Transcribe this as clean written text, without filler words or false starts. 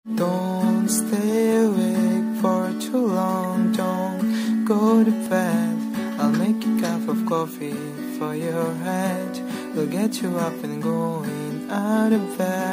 Don't stay awake for too long, don't go to bed. I'll make a cup of coffee for your head. We'll get you up and going out of bed.